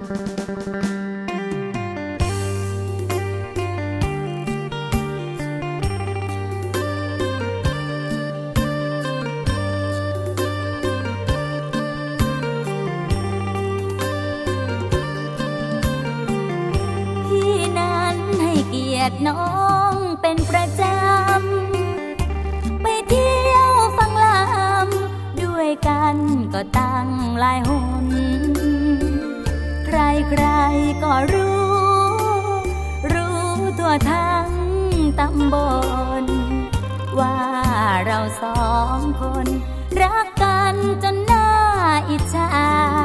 น้องเป็นประจำไปเที่ยวฟังลำด้วยกันก็ตั้งหลายหนใครๆก็รู้ทั่วทั้งตำบลว่าเราสองคนรักกันจนน่าอิจฉา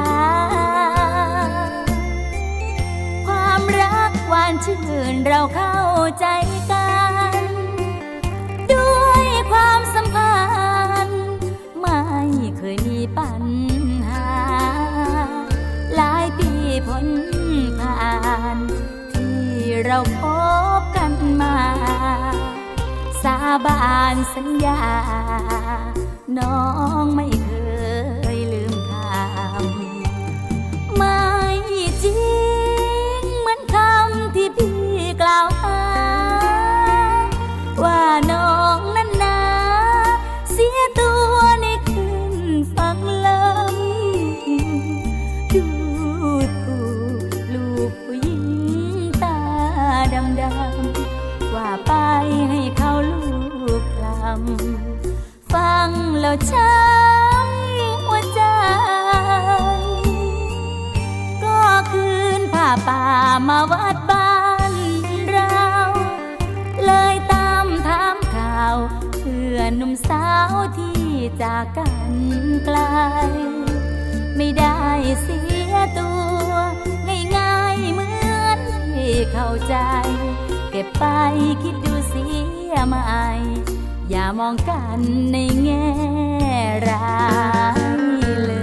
ความรักหวานชื่นเราเข้าใจกันด้วยความสัมพันธ์ไม่เคยมีปัญหาหลายปีพ้นผ่านที่เราพบกันมาสาบานสัญญาน้องไม่เคยลืมคำไม่จริงเหมือนคำที่พี่กล่าวหาว่าน้องนั้นนาเสียตัวในคืนฟังลำดูถูกลูกผู้หญิงตาดำๆว่าไปให้เขาลูกคลำฟังแล้วช้ำหัวใจก็คืนผ้าป่ามาวัดบ้านเราเลยตามถามข่าวเพื่อนหนุ่มสาวที่จากกันไกลไม่ได้เสียตัวง่ายๆเหมือนที่เข้าใจเก็บไปคิดดูเสียใหม่อย่ามองกันในแง่ร้ายเลย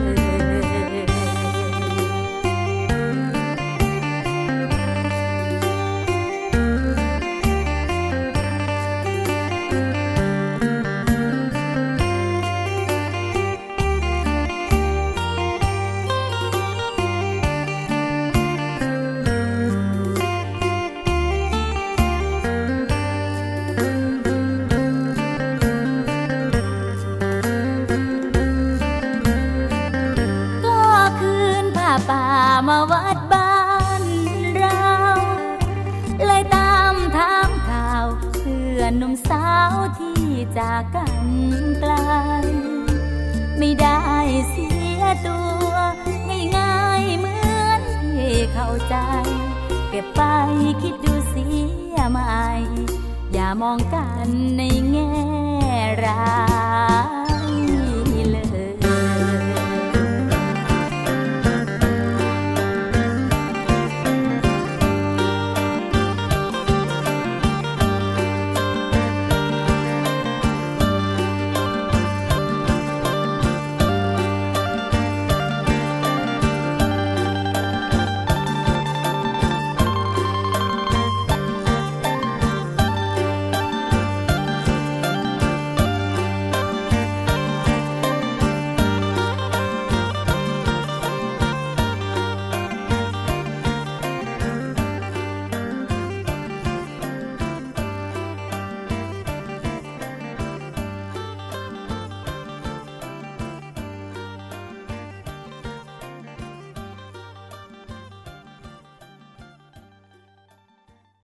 ป่ามาวัดบ้านเราเลยตามถามข่าวเพื่อนหนุ่มสาวที่จากกันไกลไม่ได้เสียตัวง่ายๆเหมือนที่เข้าใจเก็บไปคิดดูเสียใหม่อย่ามองกันในแง่ร้าย